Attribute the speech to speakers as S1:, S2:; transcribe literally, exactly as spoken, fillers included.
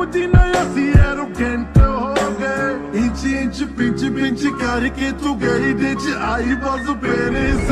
S1: ਦੀ ਨਾ ਅਸੀਂ ਐਰੋਗੈਂਟ ਹੋ ਗਏ ਇੰਚ ਇੰਚ ਪਿੰਚ ਪਿੰਚ ਕਰਕੇ ਤੂੰ ਗਈ ਦੇ ਚ ਆਈ ਬਸ ਫੇਰੇ